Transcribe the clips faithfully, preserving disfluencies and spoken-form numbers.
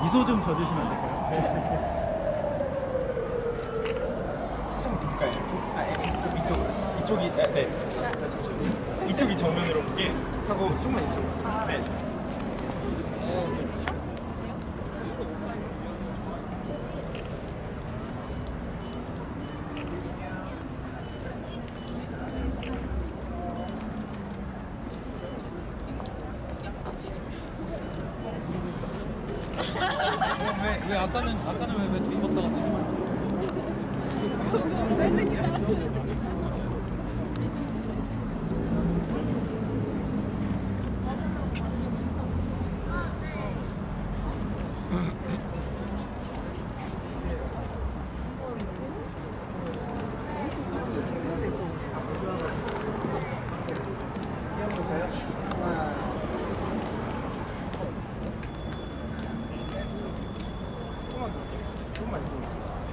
미소 좀 져주시면 안 될까요? 살짝 돌까요? 이렇게? 아, 예, 이쪽, 이쪽으로. 이쪽이, 네, 네. 아, 잠시만요. 이쪽이 정면으로 보게 하고 조금만 이쪽으로. 네. 왜, 왜 아까는 아까는 왜 왜 뒤집었다가 지금 조금만 이쪽으로.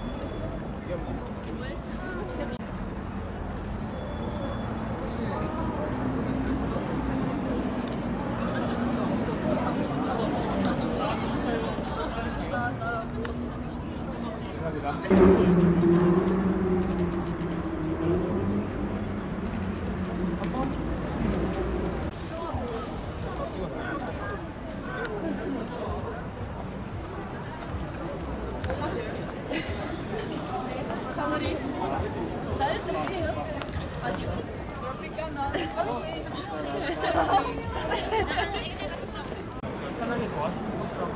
편하게 좋아하시는 곳이라고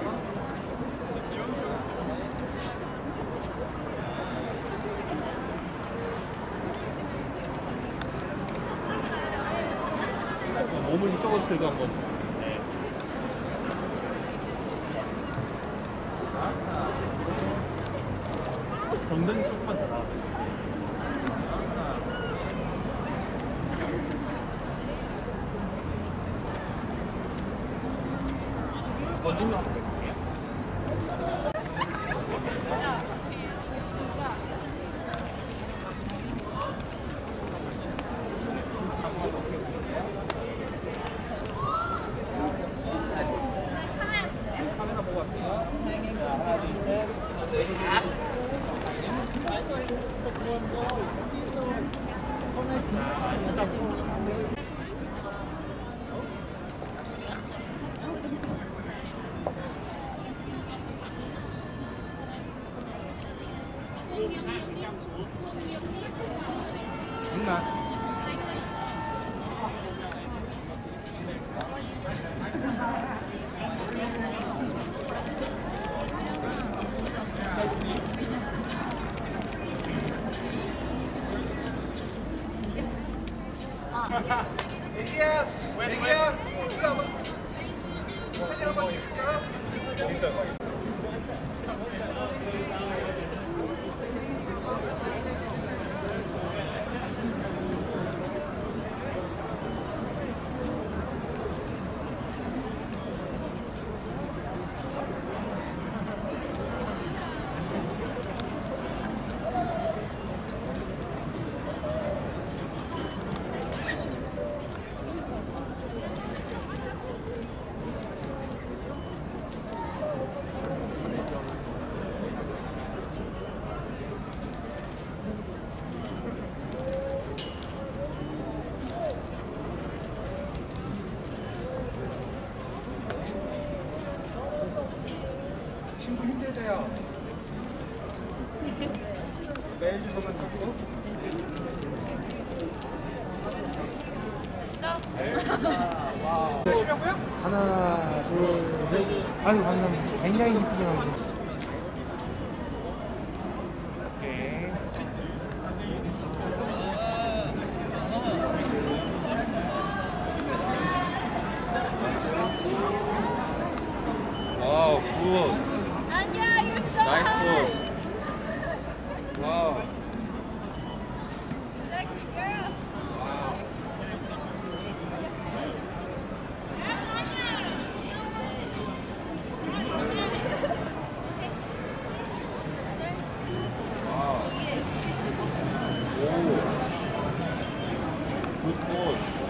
몸을 이쪽으로 들고 한 거죠. 네. 정면이 조금만 더 나와. 어디면 카메라 보고 갈게요. 하나, 둘, 셋. 정말. 애기야, 애기야, 이거 한번 사진 한번 찍을게요. 친구 힘들대요. 메일 주소만 듣고. 와. 필요하고요? 하나, 둘, 셋. 아유, 방금 굉장히 이쁘게 나오네. 오케이. 와우, 굿. Anya, you're so 나이스 hot. 볼. 와우. Sexy girl. 와우. 와우. 오. 굿 볼.